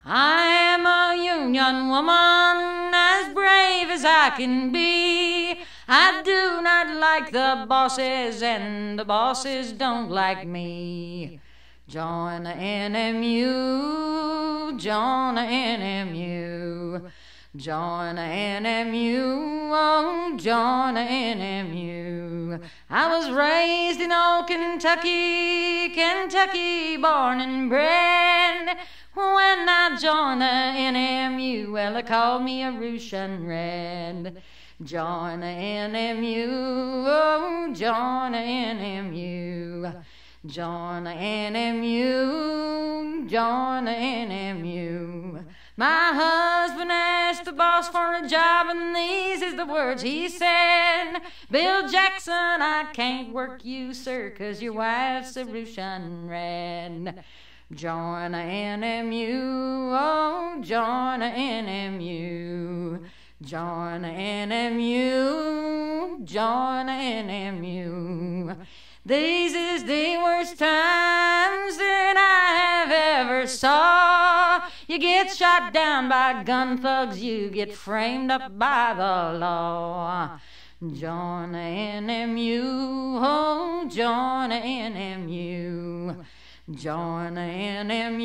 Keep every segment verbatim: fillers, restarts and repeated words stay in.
I am a Union woman, as brave as I can be. I do not like the bosses, and the bosses don't like me. Join the N M U, join the N M U. Join the N M U, oh, join the N M U. I was raised in old Kentucky, Kentucky, born and bred. When I joined the N M U, well, they called me a Russian Red. Join the N M U, oh, join the N M U. Join the N M U, join the N M U. My husband asked the boss for a job, and these is the words he said. Bill Jackson, I can't work you, sir, 'cause your wife's a Russian Red. Join the N M U, oh, join the N M U. Join the N M U, join the N M U. These is the worst times that I have ever saw. You get shot down by gun thugs, you get framed up by the law. Join the N M U, oh, join the N M U. Join the N M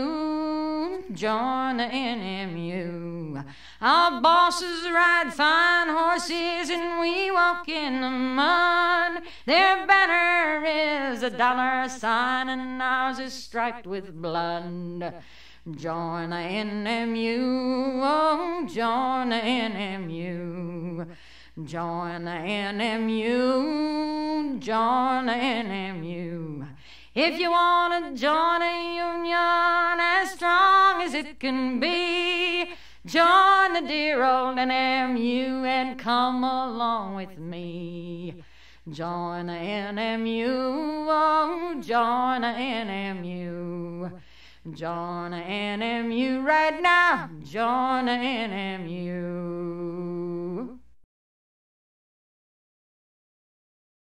U, join the N M U. Our bosses ride fine horses and we walk in the mud. Their banner is a dollar sign and ours is striped with blood. Join the N M U, oh, join the N M U. Join the N M U, join the N M U. If you want to join a union as strong as it can be, join the dear old N M U and come along with me. Join the N M U, oh, join the N M U. Join the N M U right now, join the N M U.